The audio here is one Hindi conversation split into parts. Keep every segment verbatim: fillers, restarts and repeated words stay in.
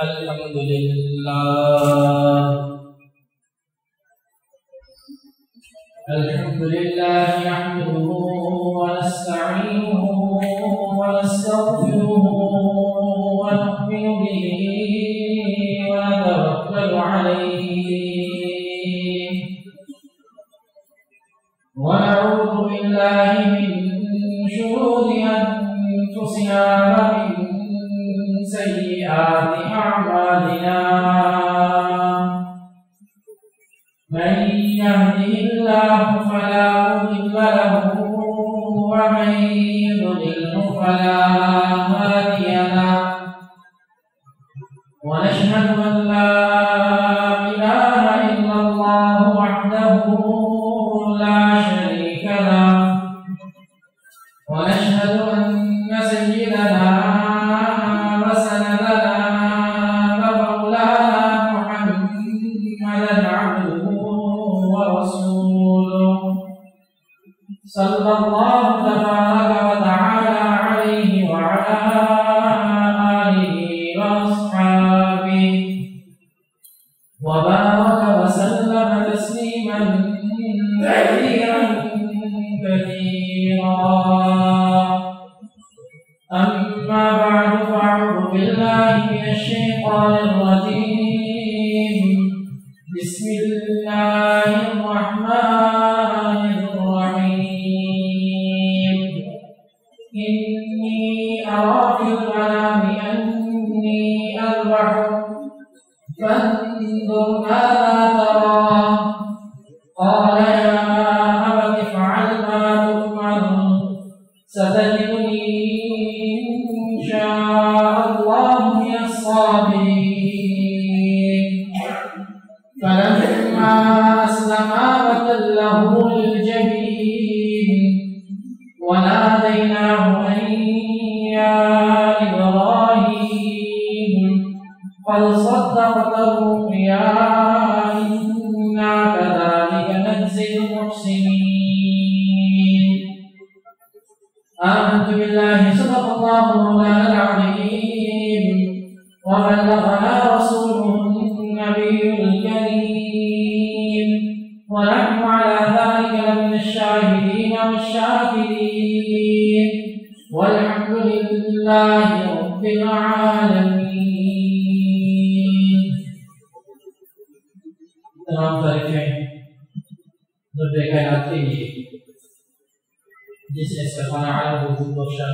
अल्हम्दुलिल्लाह अल्हम्दुलिल्लाह नहमदुहु व नस्तईनुहु व नस्तगफिरुहु व नु'मिनु बिही व नतवक्कलु अलैहि व नऊज़ु बिल्लाहि मिन शुरूरि अनफुसिना व मिन सय्यिआति अअमालिना मन यहदिहिल्लाहु फला मुदिल्ल लहु व मन युद्लिल्हु फला हादिय लहु व नशहदु अन ला इलाहा इल्लल्लाहु वहदहु ला शरीका लहु व नशहदु अन्न सय्यिदना व सनदना व मौलाना मुहम्मदन अब्दुहु व रसूलुहु सल्लल्लाहु तबारक व तआला अलैहि व अला आलिहि व अस्हाबिहि व बारक व सल्लम तस्लीमन कसीरन कसीरा अम्मा बअद फअऊज़ु बिल्लाहि मिनश शैतानिर रजीम बिस्मिल्लाहिर रहमानिर रहीम इन्नी अरा फिल मनामि अन्नी अज़बहुक फंज़ुर माज़ा तरा قال يا أبت افعل ما تؤمر ستجدني إن شاء الله من الصابرين فلما أسلما وتله للجبين وناديناه أن يا إبراهيم قد صدقت الرؤيا إنا كذلك نجزي المحسنين آمنت بالله صدق الله مولانا العظيم وبلغنا رسوله النبي الكريم ونحن على ذلك لمن الشاهدين والشاكرين والحمد لله رب العالمين तमाम तारीफें रब कायनात के लिए जिसने सफाना आलम वजूद बख्शा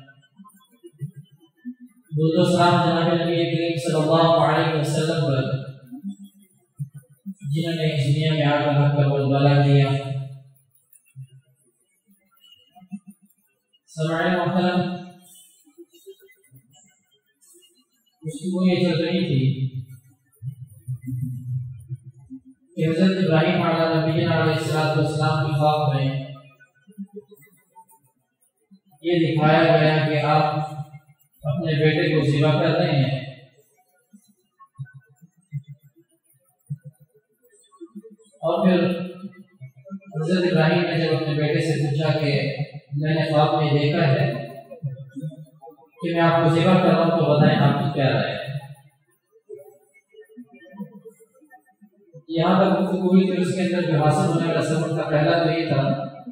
दुरूद व सलाम जनाब नबी करीम सल्लल्लाहु अलैहि वसल्लम पर जिन्होंने इस दुनिया में आकर हक का बोलबाला किया। समाए मोहतरम, गुफ्तगू ये चल रही थी कि हज़रत इब्राहीम अलैहिस्सलाम के ख्वाब में ये दिखाया गया कि आप अपने बेटे को ज़िबा कर रहे हैं और फिर हज़रत इब्राहीम ने जब अपने बेटे से पूछा कि मैंने ख्वाब में देखा है कि मैं आपको ज़िबा कर रहा हूँ, तो बताएं आपकी क्या राय है। यहाँ तक गुफ्तगू हुई थी, उसके अंदर जो हासिल होने वाला सबक का पहला तो ये था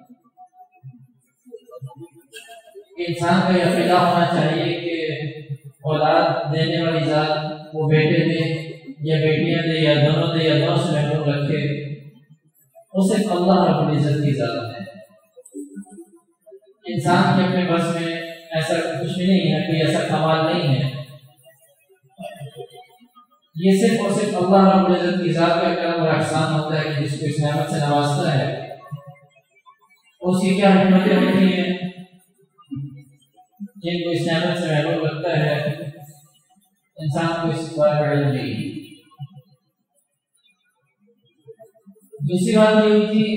कि इंसान का यह अक़ीदा होना चाहिए कि औलाद देने वाली ज़ात वो बेटे दे या बेटियां दे या दोनों दे या दोनों से महफूज रखे, वो सिर्फ अल्लाह रब्बुल इज़्ज़त की ज़ात है। इंसान के अपने बस में ऐसा कुछ भी नहीं है, कोई ऐसा कमाल नहीं है। ये सिर्फ और सिर्फ अल्लाह रब्बुल इज़्ज़त की ज़ात का करम और एहसान होता है कि जिसको इस नेमत से नवाजता है। उसकी क्या हिकमतें होती हैं जिनको इस नेमत से महरूम रखता है, इंसान को इस बारे में इल्म नहीं। दूसरी बात ये हुई थी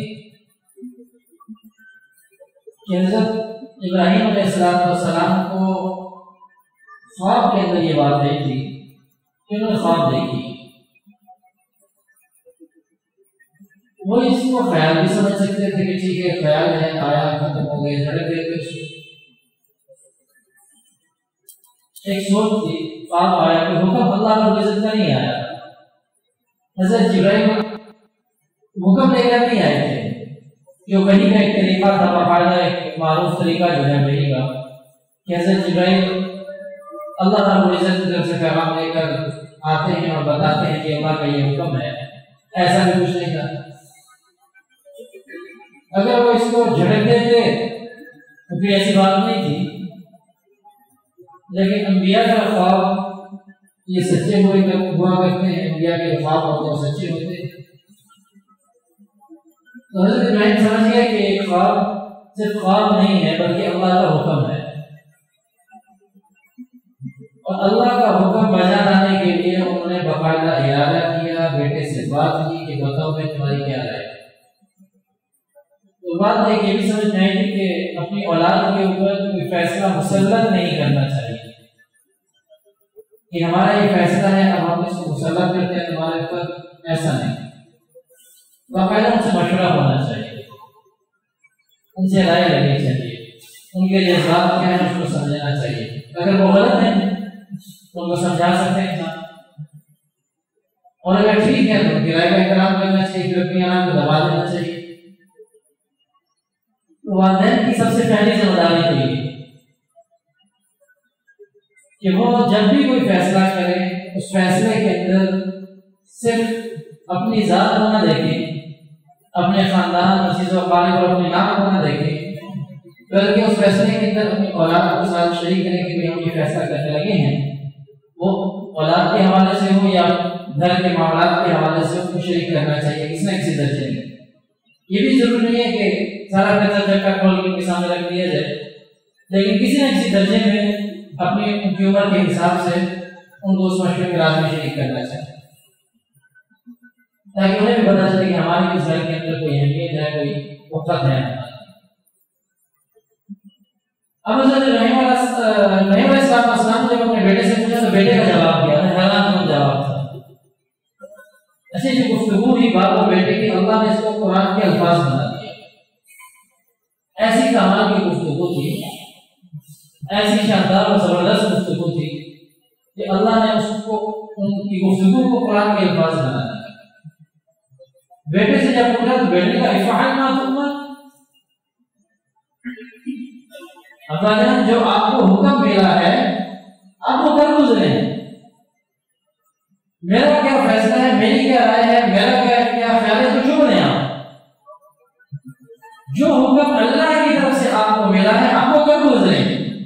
कि हज़रत इब्राहीम अलैहिस्सलाम को ख्वाब के अंदर ये बात आई थी कि उन्होंने ख्वाब देखी। वो इसको ख्याल भी समझ सकते थे कि ठीक है, ख्याल है, आया, खत्म हो गए, झड़क गए, कुछ एक सोच थी, ख्वाब आया कि हुक्म अल्लाह रब्बुल फरिश्ता नहीं आया। हज़रत जिब्राइल हुक्म लेकर नहीं आए थे, जो वही का एक तरीका था, बाकायदा एक मारूफ तरीका जो है वही का कि हज़रत जिब्राइल अल्लाह रब्बुल इज़्ज़त की तरफ से पैगाम लेकर आते हैं और बताते हैं कि अल्लाह का ये हुक्म है। ऐसा भी कुछ नहीं था। अगर वो इसको झड़क देते तो कोई ऐसी बात नहीं थी, लेकिन अंबिया का ख्वाब ये सच्चे हुए हुआ करते हैं। अंबिया के ख्वाब होते हैं सच्चे होते हैं। तो हज़रत इब्राहिम समझ गए कि एक ख्वाब सिर्फ ख्वाब नहीं है बल्कि अल्लाह का हुक्म है, और अल्लाह का हुक्म बजा लाने के लिए उन्होंने बाकायदा इरादा किया, बेटे से बात की कि बताओ मैं तुम्हारी क्या राय है। तो बात एक ये भी समझ में आई थी कि अपनी औलाद के ऊपर कोई फैसला मुसल्लत नहीं करना चाहिए कि हमारा ये फैसला है अब हम इसको मुसल्लत करते हैं तुम्हारे ऊपर, ऐसा नहीं। बाकायदा उनसे मशवरा होना चाहिए, उनसे राय लेनी चाहिए, उनके जज्बात क्या है उसको समझना चाहिए। अगर वो गलत है तो उनको समझा सकते हैं इंसान, और अगर ठीक है तो उनकी राय का एहतराम करना चाहिए, फिर अपनी आराम को दबा देना चाहिए। तो वालिदैन की सबसे पहली जिम्मेदारी तो ये कि वो जब भी कोई फैसला करें उस फैसले के अंदर सिर्फ अपनी जात को ना देखें, अपने खानदान अजीज़ और क़रीब और अपने नाम को ना देखें, बल्कि उस फैसले के अंदर अपनी औलाद के साथ शरीक करें कि हम ये फैसला करने लगे हैं। वो औलाद के हवाले से हो या घर के मामलात के हवाले से उसको शरीक करना चाहिए किसी न किसी दर्जे में। ये भी जरूरी नहीं है कि सारा पैसा चक्का खोल के उनके सामने रख दिया जाए, लेकिन किसी न किसी दर्जे में अपनी उनकी उम्र के हिसाब से उनको उस मशवरे के राज में शरीक करना चाहिए, ताकि उन्हें भी पता चले कि हमारे इस घर के अंदर कोई अहमियत है, कोई वक़्त है। अब इब्राहीम अलैहिस्सलाम जब अपने बेटे से पूछा तो बेटे का जवाब दिया, हैरान जवाब था। ऐसे जो गुफ्तगू हुई बाप और बेटे की, अल्लाह ने इसको कुरान के अल्फाज बना दिया। ऐसी कमाल की गुफ्तगू थी, ऐसी शानदार और जबरदस्त गुफ्तगू थी कि अल्लाह ने उसको उनकी गुफ्तगू को कुरान के अल्फाज बना दिया। बेटे से जब पूछा तो बेटे का इफ़अल मा तुअमर, अल्लाह जो आपको हुक्म मिला है आप वो कर गुजरे। मेरा क्या फैसला है, मेरी क्या राय है, मेरा क्या क्या ख्याल है, तो क्यों नहीं आप जो हुक्म अल्लाह की तरफ से आपको मिला है आप वो कर गुजरे।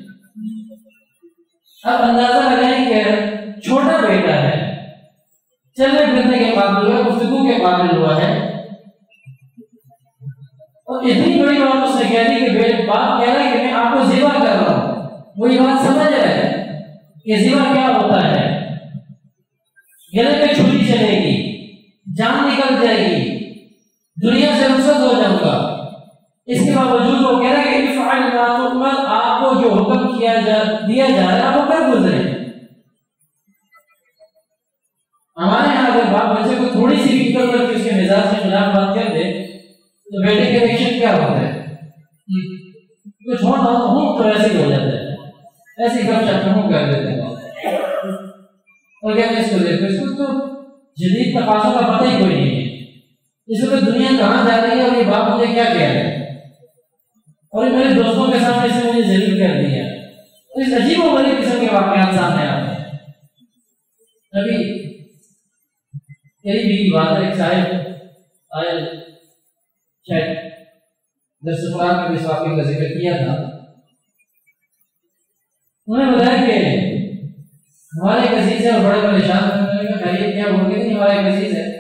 अब अंदाजा लगाएं कि छोटा बेटा है, चलने फिरने के काबिल है, गुफ्तगू के काबिल हुआ है, और इतनी बड़ी बात उसने कह दी कि बेटे बाप कह रहा है कि मैं आपको ज़िबा कर रहा हूं। वो ये बात समझ रहा है कि ज़िबा क्या होता है, गले में छुरी चलेगी, जान निकल जाएगी, दुनिया से रुखसत हो जाऊंगा। इसके बावजूद वो कह रहा है कि इफ़अल मा तुअमर, आपको जो हुक्म किया जा दिया जा रहा है आप वो कर गुजरे। हमारे यहाँ अगर बाप बच्चे को थोड़ी सी भी फिक्र करके उसके मिजाज के खिलाफ बात कर दे तो बेटे के रिएक्शन क्या होता है, कुछ हो ना हो तो ऐसे ही हो जाता है, ऐसे कब चक्कर कर देते हैं। और क्या इसको देखो, इसको तो जदीद तकाज़ों का पता ही कोई नहीं है, इसको दुनिया कहाँ जा रही है और ये बाप मुझे क्या कह रहे हैं, और ये मेरे दोस्तों के सामने इसे मुझे जलील कर दिया। तो इस अजीब और गरीब किस्म के वाक़यात सामने आते हैं। अभी करीब की बात है, एक साहिब आए शायद दर्स कुरान में इस वाक़े का जिक्र किया था। उन्होंने बताया कि हमारे एक अजीज है और बड़े परेशान होने का खैरियत क्या होगी, नहीं हमारा एक अजीज है,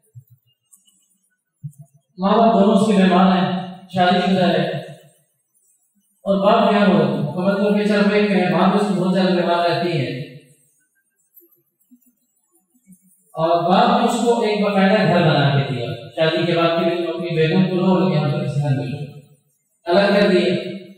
माँ बाप दोनों उसके मेहमान है, शादीशुदा है, और बाप क्या हो कमर के चल पे मेहमान उसकी बहुत ज्यादा मेहमान रहती है, और बाप ने उसको एक बाकायदा घर बना के दिया। शादी के बाद भी अपनी बेगम को लो और यहाँ पर किसी घर में अलग कर दिए।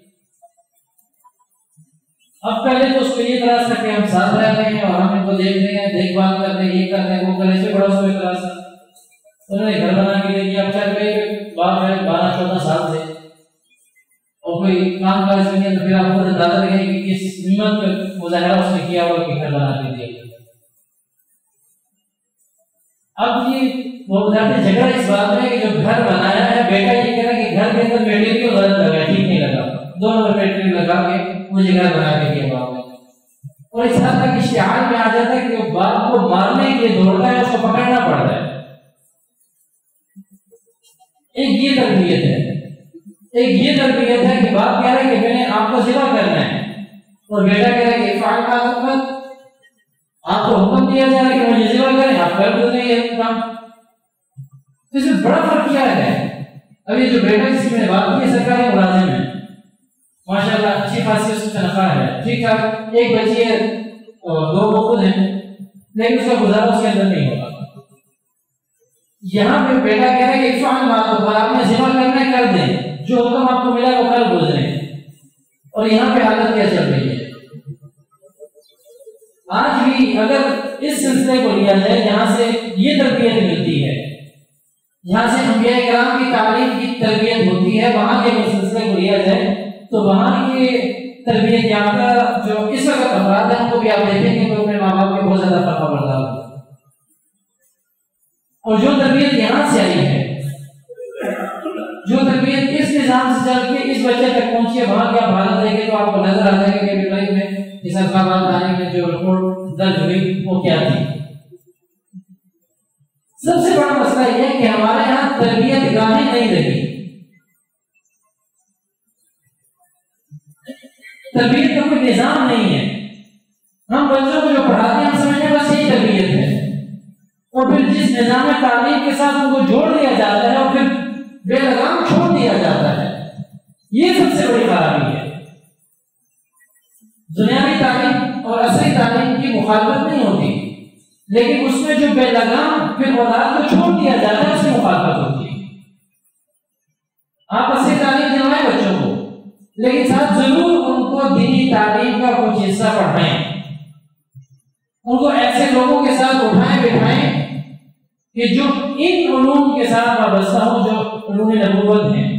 अब पहले तो उसको ये तरास था कि हम साथ रह रहे हैं और हम इनको देख रहे हैं, देखभाल कर रहे हैं, ये कर रहे हैं, वो कर रहे हैं, बड़ा उसको तरास था। उन्होंने घर बना के दे दिया। अब चल पे बाप है बारह चौदह साल से और कोई काम काज नहीं है, तो फिर आपको अंदाजा लगे कि किस हिम्मत मुजाहरा उसने किया और घर बना के दिया। अब ये वो बताते झगड़ा इस बात में कि जो घर बनाया है बेटा ये कह रहा है कि घर के अंदर मेटेरियल गलत लगा, ठीक नहीं लगा, दोनों में मेटेरियल लगा के मुझे घर बना के दिया बाप ने। और इस हद तक इश्तिहार में आ जाता है कि वो बाप को मारने के लिए दौड़ता है, उसको पकड़ना पड़ता है। एक ये तरबियत है, एक ये तरबियत है कि बाप कह रहा है कि मैंने आपको जिला करना है और बेटा कह रहा है कि फाल का हुक्म, आपको हुक्म दिया जा रहा है कि मुझे जिला करें, आप कर दो नहीं ये काम। तो इसमें बड़ा फर्क क्या है? अब ये जो बेटा जिसकी मैंने बात की सरकारी मुलाजिम है, माशाल्लाह अच्छी खासी उसकी तनख्वाह है, ठीक ठाक, एक बच्ची है और दो वो खुद हैं, लेकिन उसका गुजारा उसके अंदर नहीं होगा। यहाँ पे बेटा कह रहा है कि आपने जिमा करना है कर दें, जो हुक्म आपको मिला वो कर गुजरे। और यहाँ पे हालत क्या चल रही है? आज भी अगर इस सिलसिले को लिया जाए जहाँ से ये तरबियत मिलती है, जहाँ से अंबिया किराम की तालीम की तरबियत होती है, वहाँ के सिलसिले को लिया जाए तो वहाँ के तरबियत याफ्ता जो इस वक्त अफराद हैं उनको भी आप देखेंगे तो अपने माँ बाप के बहुत ज्यादा फर्क बर्दार होगा। और जो तरबियत यहाँ से आई है, जो तरबियत इस निजाम से चल के इस बच्चे तक पहुंची है, वहां की आप हालत देखें तो आपको नजर आ जाएगा कि बेटा में इस अखबार में जो रिपोर्ट दर्ज हुई वो क्या थी। सबसे बड़ा मसला यह है कि हमारे यहाँ तरबियत गाहें नहीं रही, तरबियत का कोई निजाम नहीं है। हम बच्चों को जो पढ़ाते हैं हम समझते हैं बस यही तरबियत है, और फिर जिस निजाम तालीम के साथ उनको जोड़ दिया जाता है और फिर बेलगाम छोड़ दिया जाता है, ये सबसे बड़ी खराबी है। दुनियावी तालीम और असली तालीम की मुखालफत नहीं होती, लेकिन उसमें जो बेलगाम फिर औलाद को छोड़ दिया जाता है उसकी मुखालफत होती है। आप असली तालीम दिलवाएं बच्चों को, लेकिन साथ जरूर उनको दीनी तालीम का कुछ हिस्सा पढ़ाएं, उनको ऐसे लोगों के साथ उठाएं बिठाएं कि जो इन उलूम के साथ वाबस्ता हो, जो उलूम नबूवत हैं।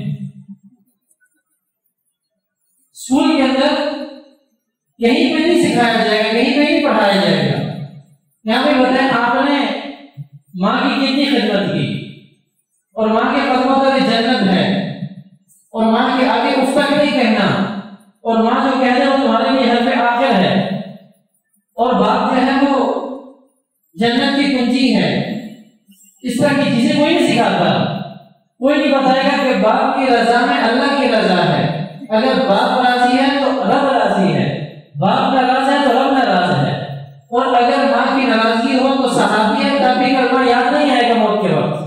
स्कूल के अंदर यहीं पे नहीं सिखाया जाएगा, कहीं पे नहीं पढ़ाया जाएगा। यहाँ पे बताएं आपने माँ की कितनी खिदमत की और माँ के कदमों तक जन्नत है, और माँ के आगे उफ तक नहीं कहना, और माँ जो कह रहे हो तुम्हारे लिए हर पे आखिर है, और बाप जो है वो जन्नत की कुंजी है। इस तरह की चीजें कोई नहीं सिखाता। कोई नहीं बताएगा कि बाप की रजा में अल्लाह की रजा है। अगर बाप राजी है तो रब राजी है, बाप नाराज है तो रब नाराज है, और अगर माँ की नाराजगी हो तो सहाबी है तभी कलमा याद नहीं आएगा मौत के वक्त।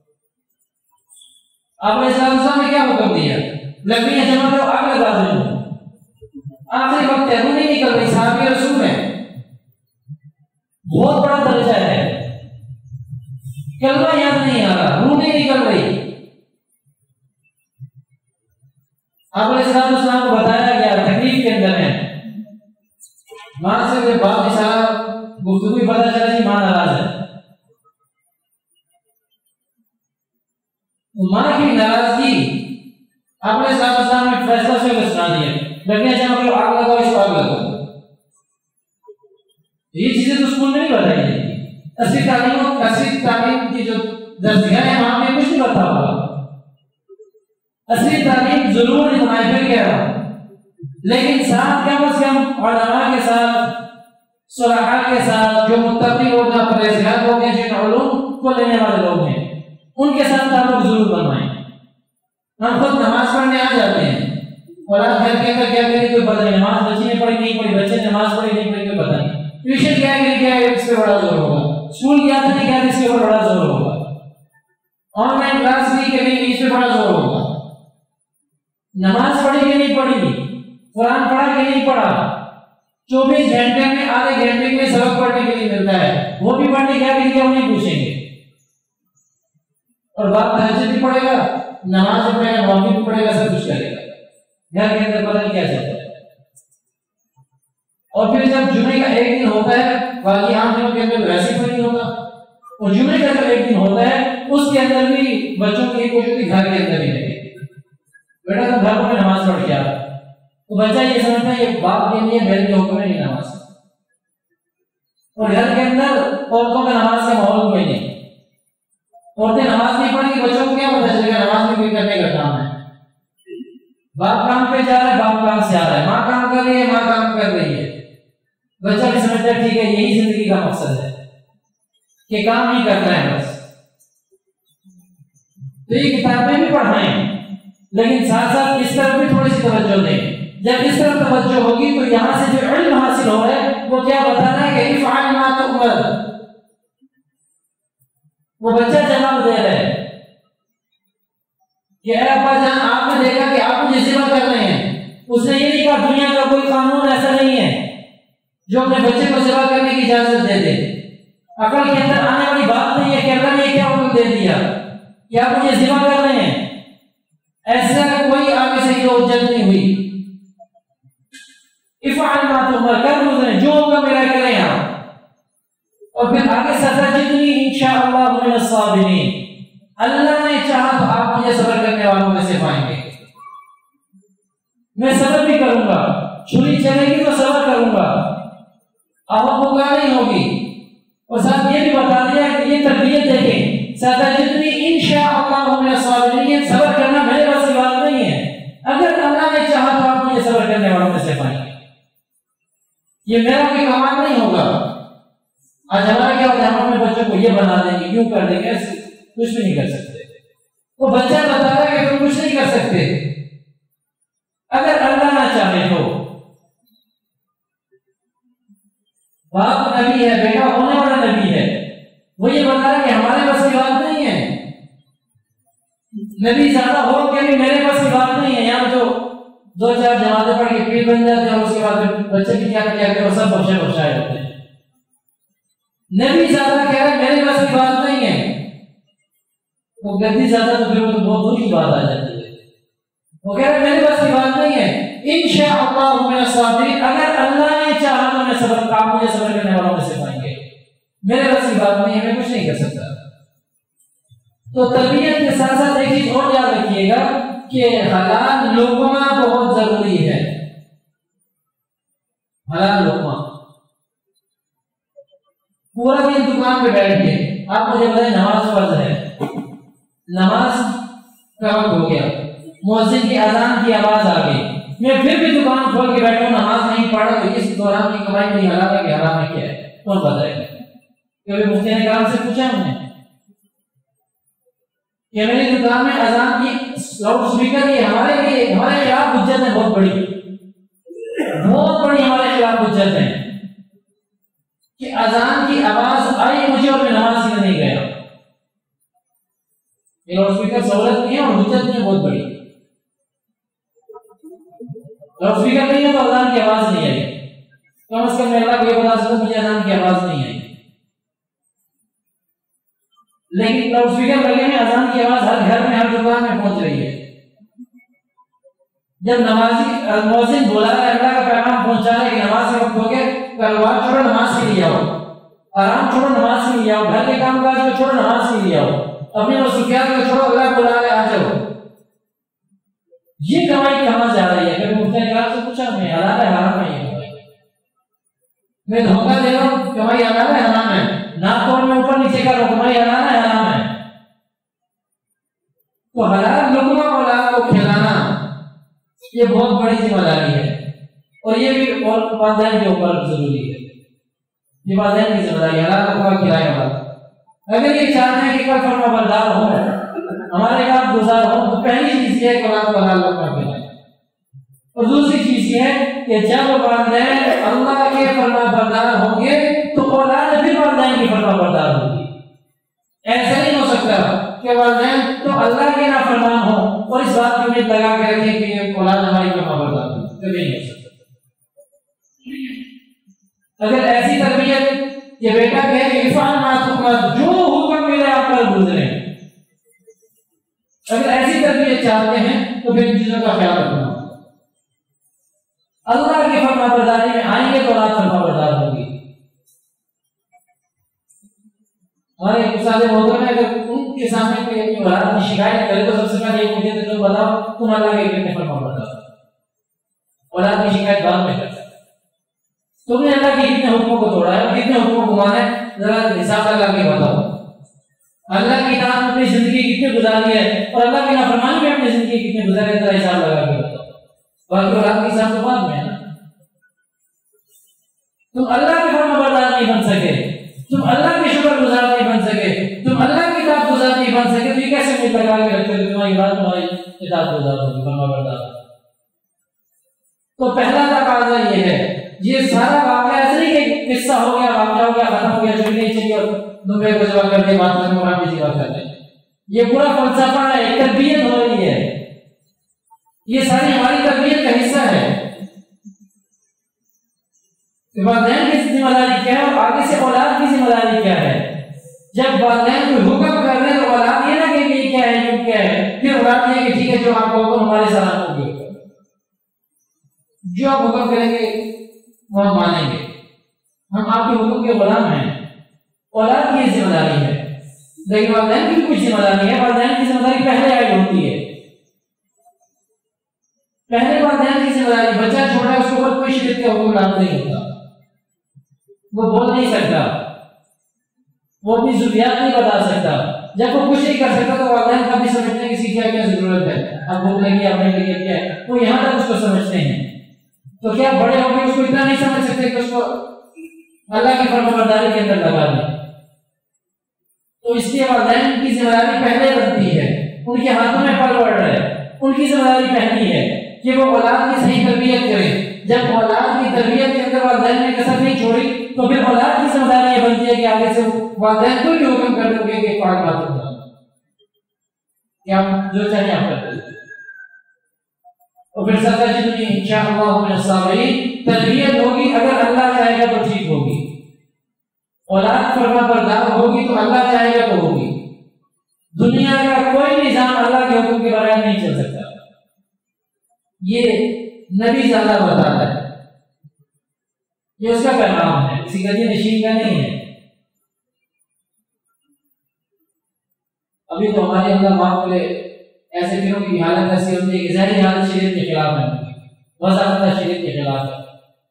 आपने इस्लाम में क्या हुक्म दिया? लकड़ियां जमा करो, आग लगा दो। आखिरी वक्त है, नहीं निकल रही, सहाबी रसूल है, बहुत बड़ा दर्जा है, कलमा याद नहीं आ रहा, रूह नहीं निकल रही। आपने इस्लाम को बताया गया तकलीफ के अंदर है, मां से बाप के साथ गुफ्तगू पता चला कि मां नाराज है। मां की नाराजगी आपने इस्लाम में फैसला से सुना दिया, लड़कियां जमा आग लगाओ, इसको आग लगाओ। ये चीजें तो स्कूल में नहीं बताई जाती। असली तालीम असली तालीम की जो दर्जियां हैं वहां पे कुछ नहीं बता होगा। असली तालीम जरूर नहीं बनाई, फिर कह रहा हूं, लेकिन साथ क्या बस हम उलमा के साथ, सुलहा के साथ, जो मुत्तकी लोग हैं, परहेजगार लोग हैं, जिन उलूम को लेने वाले लोग हैं, उनके साथ ताल्लुक जरूर बनवाएं। हम खुद नमाज पढ़ने आ जाते हैं और आप घर के अंदर क्या करें कोई पता नहीं, नमाज बच्ची ने पढ़ी नहीं पढ़ी, बच्चे नमाज पढ़ी नहीं पढ़ी कोई पता नहीं, ट्यूशन क्या है क्या है इस पे बड़ा जोर होगा, स्कूल क्या था नहीं क्या इसके ऊपर बड़ा जोर होगा, ऑनलाइन क्लास ली कि नहीं इस पे बड़ा जोर होगा, नमाज पढ़ी कि नहीं पढ़ी, कुरान पढ़ा कि नहीं पढ़ा, चौबीस घंटे में आधे घंटे में सबक पढ़ने के लिए मिलता है, वो भी पढ़ने क्या भी क्या नहीं पूछेंगे। और बाप तहज्जुद भी पढ़ेगा, नमाज भी पढ़ेगा, मौलवी भी पढ़ेगा, सब कुछ करेगा, घर के अंदर पता नहीं क्या चलता है। और फिर जब जुमे का एक दिन होता है, बाकी आम दिनों के अंदर वैसे कोई नहीं होता, और जुमे का जो एक दिन होता है उसके अंदर भी बच्चों की कोशिश होती घर के अंदर ही रहे, बेटा तुम घर में नमाज पढ़ के आ, तो बच्चा ये समझता है ये बाप के लिए मेरे लिए हुक्म नहीं नमाज, और घर के अंदर औरतों का नमाज का माहौल कोई नहीं, औरतें नमाज नहीं पढ़ेंगी, बच्चों को क्या पता चलेगा नमाज में कोई करने का काम है। बाप काम पे जा रहा है, बाप काम से आ रहा है, माँ काम कर रही है, माँ काम कर रही है, बच्चा भी समझता है ठीक है यही जिंदगी का मकसद है कि काम ही करना है बस। तो ये किताबें भी पढ़ाएं, लेकिन साथ साथ इस तरफ भी थोड़ी सी तवज्जो दें। जब इस तरफ तवज्जो होगी तो यहाँ से जो इल्म हासिल हो रहा है वो क्या बता रहा है कि इफ़अल मा तुअमर, वो बच्चा जवाब दे रहा है कि अब्बा जान आपने देखा कि आप मुझे जिम्मा कर रहे हैं। उसने ये नहीं कहा दुनिया का कोई कानून ऐसा नहीं है जो अपने बच्चे को सेवा करने की इजाजत दे दे। अकल के अंदर आने वाली बात नहीं है कि अल्लाह ने क्या हुक्म दे दिया कि आप मुझे जिम्मा कर रहे हैं, ऐसा कोई आगे से ये उज्जत नहीं हुई। इफ़अल मा तुअमर, कर गुजरे जो होगा मेरा करें आप। और फिर आगे सतजिदनी इंशाअल्लाह मिनस साबिरीन, अल्लाह ने चाहा तो आप मुझे सब्र करने वालों में से पाएंगे। मैं सब्र भी करूंगा, छुरी चलेगी तो सब्र करूंगा, अवपुका नहीं होगी। और साथ ये भी बता दिया कि ये तरबियत देखें, सतजिदनी इंशाअल्लाह मिनस साबिरीन, सब्र करना मेरे बस की बात नहीं है, अगर अल्लाह ने चाहा तो आप मुझे सब्र करने वालों में से पाएंगे। ये मेरा कोई कमाल नहीं होगा। आज हमारा क्या होता है, हम अपने बच्चों को ये बना देंगे, यूं कर देंगे, कुछ भी नहीं कर सकते। वो बच्चा बता रहा है कि तुम कुछ नहीं कर सकते, अगर अल्लाह ना चाहे तो। बाप नबी है, बेटा होने वाला नबी है, वो ये बता रहा है कि हमारे बस की बात नहीं है। नबी ज्यादा हो के भी मेरे बस की बात नहीं है। यहाँ तो दो चार जमाते पढ़ के पीर बन जाते हैं और उसके बाद बच्चे भी क्या क्या क्या सब बख्शे बख्शाए होते हैं। नबी ज्यादा कह रहे मेरे बस की बात नहीं है, वो गद्दी ज्यादा तो फिर तो बहुत दूर की बात आ जाती है। वो कह रहे मेरे बस की बात नहीं है, इंशाअल्लाह मिनस साबिरीन, अगर अल्लाह ने चाहा तो मैं सब्र आप मुझे सब्र करने वालों में से पाएंगे। मेरे बस की बात नहीं है, मैं कुछ नहीं कर सकता। तो तरबियत के साथ साथ एक चीज और याद रखिएगा कि हलाल लुक़मा बहुत जरूरी है। हलाल लुक़मा, पूरा दिन दुकान पे बैठ के आप मुझे बताएं नमाज फर्ज है, नमाज का वक्त हो गया, मुअज्जिन की अजान की आवाज आ गई, मैं फिर भी दुकान खोल के बैठा हूं, नमाज नहीं पढ़ा, तो इस दौरान की कमाई मेरी हलाल है कि हराम है क्या है, कौन बताएगा? कभी मुफ्ती ने काम से पूछा हमने कि मेरी दुकान में अजान की लाउड स्पीकर ये हमारे लिए हमारे खिलाफ हुज्जत है, बहुत बड़ी बहुत बड़ी हमारे खिलाफ हुज्जत है कि अजान की आवाज आई मुझे और मैं नमाज में नहीं गया। ये लाउड स्पीकर सहूलत नहीं है और हुज्जत नहीं है बहुत बड़ी। लाउड स्पीकर नहीं है तो अजान की आवाज नहीं आई, कम से कम अल्लाह को ये बता सकता मुझे अजान की आवाज नहीं आई। लेकिन लाउड स्पीकर लगे हैं, अजान की आवाज हर घर में हर दुकान में पहुंच रही है। जब नमाजी मुअज्जिन बुला रहा है, अल्लाह का पैगाम पहुंचा रहा है कि नमाज का वक्त हो गया, कारोबार छोड़ो नमाज के लिए आओ, आराम छोड़ो नमाज के लिए आओ, घर के काम काज को छोड़ो नमाज के लिए आओ, अपने मसरूफियात को छोड़ो, अल्लाह बुला रहा है आ जाओ। ये कमाई कहां जा रही है? अगर मुफ्ती ने से पूछा मैं हलाल है हराम है, ये मैं धोखा दे रहा हूं, कमाई हलाल है हराम है, नाक में ऊपर नीचे का कमाई हलाल है हराम है। तो हलाल लुक़मा औलाद को खिलाना ये बहुत बड़ी जिम्मेदारी है और ये भी और वालिदैन के ऊपर जरूरी है। ये वालिदैन की जिम्मेदारी हलाल लुक़मा खिलाने वाला। अगर ये चाहते हैं कि कल फरमाबरदार हो, हमारे काम गुजार हो, तो पहली चीज ये है कि औलाद को हलाल लुक़मा खिलाएं। और दूसरी चीज ये है कि जब वालिदैन अल्लाह के फरमाबरदार होंगे तो औलाद भी वालिदैन की फरमाबरदार होगी। ऐसा नहीं हो सकता कि वालिदैन तो अल्लाह के नाफरमान हो और इस बात की उम्मीद लगा के रखें कि ये औलाद हमारी फरमाबरदार होगी, कभी नहीं हो सकता। अगर ऐसी तरबियत ये बेटा कहे कि इफ़अल मा तुअमर, जो हुक्म मेरे आप पर गुजरे, अगर ऐसी तरबियत चाहते हैं तो फिर चीजों का ख्याल रखना। अल्लाह की फरमाबरदारी में आएंगे तो औलाद फरमाबरदार होगी। हमारे उस्ताद मौजूद में अगर उनके सामने कोई अपनी औलाद की शिकायत करे तो सबसे पहले ये मुझे तो बताओ तुम अल्लाह के कितने फरमाबरदार हो। औलाद की शिकायत बाद में कर सकते, तुमने अल्लाह के कितने हुक्मों को तोड़ा है, कितने हुक्मों को माना है, जरा हिसाब लगा के बताओ। अल्लाह की इताअत में अपनी जिंदगी कितनी गुजारी है और अल्लाह की नाफरमानी में अपनी जिंदगी कितनी गुजारी है, हिसाब लगा के बताओ। बाकी औलाद की हिसाब तो बाद में है ना। तुम अल्लाह के फरमाबरदार नहीं बन सके, तुम अल्लाह के शुक्रगुजार नहीं बन सके, तुम अल्लाह की इताअत गुजार नहीं बन सके, तो ये कैसे मुझे लगा के रखते हो तुम्हारी बात तुम्हारी इताअत गुजार होगी, फरमाबरदार। तो पहला तकाजा ये है, ये सारा वाक़या ऐसे नहीं कि किस्सा हो गया, वाक़या हो गया, खत्म हो गया, जो नहीं चाहिए और दुनिया को जवाब करके बात करके और किसी बात करते हैं। ये पूरा फलसफा है, एक तरबियत हो रही है, ये सारी हमारी तरबियत का हिस्सा है। वालिदैन की जिम्मेदारी क्या है और आगे से औलाद की जिम्मेदारी क्या है। जब वालिदैन कोई हुक्म कर रहे हैं तो औलाद ये ना कि ये क्या है, ये क्या है, फिर औलाद ये कि ठीक है जो आपको हुक्म हमारे साथ होगी, जो आप हुक्म करेंगे वो हम मानेंगे, हम आपके हुक्म के गुलाम हैं। औलाद की जिम्मेदारी है, लेकिन वालिदैन की भी कुछ जिम्मेदारी है। वालिदैन की जिम्मेदारी पहले ऐड होती है, पहले वालिदैन की जिम्मेदारी, बच्चा छोटा है उसके ऊपर कोई शरीयत का हुक्म लागू नहीं होता, वो बोल नहीं सकता, वो अपनी ज़रूरियात नहीं बता सकता। जब वो कुछ नहीं कर सकता तो वालिदैन कभी समझते हैं किसी क्या क्या जरूरत है, अब भूख लगी अपने लिए क्या है, वो यहाँ तक उसको समझते हैं। तो क्या बड़े होकर उसको इतना नहीं समझ सकते कि उसको अल्लाह की फरमाबरदारी के अंदर लगा दें। तो इसलिए वालिदैन की जिम्मेदारी पहले बनती है, उनके हाथों में फल बढ़ रहा है, उनकी जिम्मेदारी पहली है कि वो औलाद की सही तरबियत करें। जब औलाद की तरबियत के अंदर वालिदैन ने कसर नहीं छोड़ी तो फिर औलाद की जिम्मेदारी ये बनती है कि आगे से वालिदैन को भी हुक्म कर दोगे कि पाक बात करो, क्या जो चाहे आप कर दो। और फिर सतजिदुनी इंशाअल्लाह मिनस साबिरीन, तरबियत होगी अगर अल्लाह चाहेगा तो ठीक होगी, औलाद फरमाबरदार होगी तो अल्लाह चाहेगा तो होगी। दुनिया का कोई निजाम अल्लाह के हुक्म के बगैर नहीं चल सकता, ये नबी ज़्यादा बताता है, ये उसका पैगाम है, किसी का नशीन का नहीं है। अभी तो हमारे अंदर माँ बोले ऐसे दिनों की हालत ऐसी होती है कि ज़ाहिरी हालत शरीयत के खिलाफ है, वज़ाफ़त शरीयत के खिलाफ है,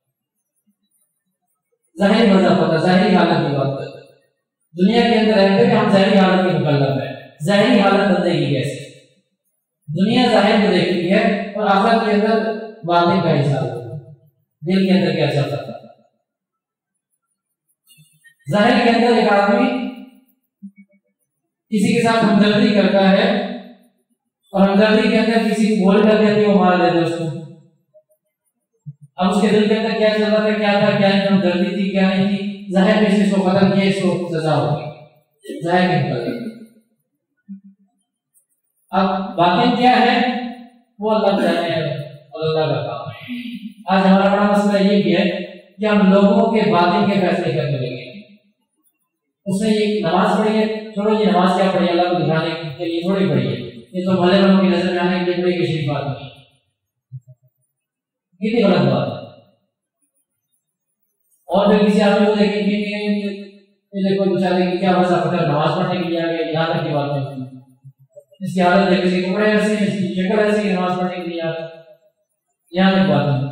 ज़ाहिरी वज़ाफ़त ज़ाहिरी हालत की बात है। दुनिया के अंदर रहते हैं हम ज़ाहिरी हालत के मुकल्लफ है, ज़ाहिरी हालत बंदे की कैसे, दुनिया ज़ाहिर को देखती है और आखिरत के अंदर बातिन का हिसाब होता है, दिल के अंदर क्या चल रहा है। ज़ाहिर के अंदर एक आदमी किसी के साथ हमदर्दी करता है और हमदर्दी के अंदर किसी को गोली कर देती है, वो मार देते उसको। अब उसके दिल के अंदर क्या चल रहा था, क्या था, क्या हमदर्दी थी, क्या नहीं थी, ज़ाहिर में इसको कत्ल किया, इसको सजा होगी, ज़ाहिर में निकल। अब बातिन क्या है वो अल्लाह जाने है, अल्लाह का काम है। आज हमारा बड़ा मसला ये भी है कि हम लोगों के बातिन के फैसले करने लगे। उसने ये नमाज पढ़ी है, छोड़ो ये नमाज क्या पढ़ी, अल्लाह को दिखाने के लिए थोड़ी पढ़ी है, ये तो भले वालों की नजर में आने के लिए पढ़ी, किसी बात नहीं, कितनी गलत बात है। और फिर किसी आदमी को देखेंगे ये देखो बेचारे की क्या वजह पता, नमाज पढ़ने के लिए आ गया, यहाँ तक की बात नहीं, इसकी हालत है, किसी कपड़े ऐसे, इसकी शक्ल ऐसी, नमाज पढ़ने के लिए आ गया, यहाँ तक बात नहीं।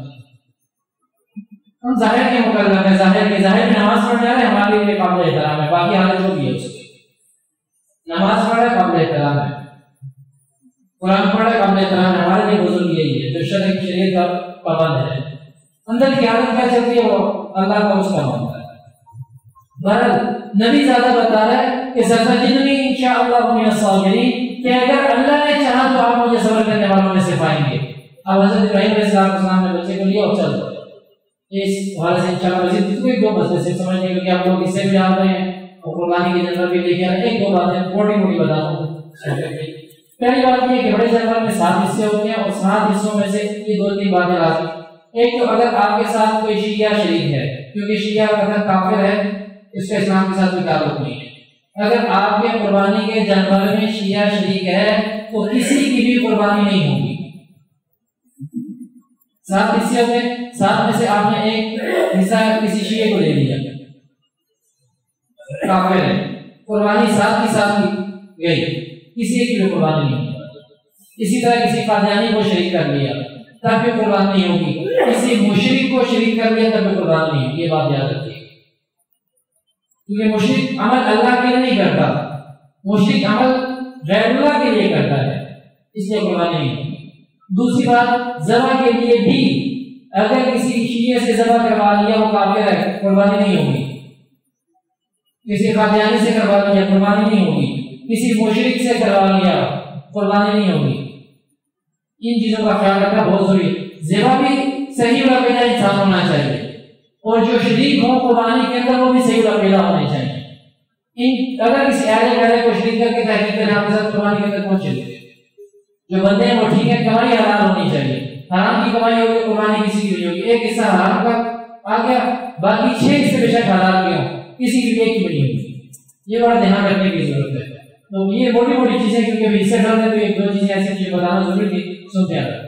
हम जाहिर के मुकल्लफ है, जाहिर के जाहिर में नमाज पढ़ रहे हैं हमारे लिए काबिल एहतराम है, बाकी हालत जो भी है उसकी, नमाज पढ़ रहे काबिल एहतराम है, कुरान पढ़ रहे काबिल एहतराम है, हमारे लिए बुजुर्ग यही है जो शरीयत शरीयत का पाबंद है। अंदर की हालत क्या चलती है वो अल्लाह का उसका मानता है। बहरहाल नबी ज़्यादा बता रहा है कि सतजिदुनी इंशाअल्लाह मिनस साबिरीन, कि अगर अल्लाह ने चाहा तो आप मुझे सब्र करने वालों में से पाएंगे। अब हज़रत इब्राहीम अलैहिस्सलाम ने बच्चे को लिया और चल पड़े। इस हवाले से इंशाअल्लाह मज़ीद कोई दो मसले से समझने के लिए आप लोग इससे भी जान रहे हैं और कुर्बानी की जानवर भी लेके आ रहे हैं। एक दो बातें मोटी मोटी बता दूं। पहली बात ये कि बड़े जानवर में सात हिस्से होते हैं और सात हिस्सों में से ये दो तीन बातें आती। एक तो अगर आपके साथ कोई शिया शरीक है, क्योंकि शिया अगर काफिर है इसका इस्लाम के साथ कोई ताल्लुक नहीं है। अगर आपके कुर्बानी के जानवर में शिया शरीक है तो किसी की भी कुर्बानी नहीं होगी। सात हिस्से होते, सात में से आपने एक हिस्सा किसी शिये को दे दिया, काफिर है, कुर्बानी सात की सात गई, किसी एक की कुर्बानी नहीं होगी। इसी तरह किसी कादियानी को शरीक कर लिया तब भी कुर्बानी नहीं होगी, किसी मुशरिक को शरीक कर लिया तब भी कुर्बानी नहीं होगी। ये बात याद रखिए, क्योंकि मुशरिक अमल अल्लाह के लिए नहीं करता, मुशरिक अमल गैरुल्लाह के लिए करता है, इसलिए कुर्बानी नहीं होगी। दूसरी बात, ज़बा के लिए भी अगर किसी शीये से ज़बा करवा लिया वो काफिर है, कुर्बानी नहीं होगी। किसी कादियानी से करवा लिया, कुर्बानी नहीं होगी। किसी मुशरिक से करवा लिया, कुर्बानी नहीं होगी। इन चीजों का ख्याल रखना बहुत जरूरी है। ज़बा भी सही रवैया इंसान होना चाहिए, और जो शरीक हो कुर्बानी के अंदर वो भी सही रवैया होने चाहिए। इन अगर किसी ऐसे गैर को शरीक करके तहकीक करें आपके साथ कुर्बानी के अंदर पहुंचे, जो बंदे हैं वो ठीक है, कमाई हलाल होनी चाहिए। हराम की कमाई होगी, कुर्बानी किसी की नहीं होगी। एक हिस्सा हराम का आ गया, बाकी छह हिस्से बेशक हलाल के हों, किसी की एक की भी नहीं होगी। ये बड़ा ध्यान रखने की जरूरत है। तो ये मोटी मोटी चीजें, क्योंकि हिस्से डालने तो एक दो चीजें ऐसी चीजें बताना जरूरी थी, सुनते हैं।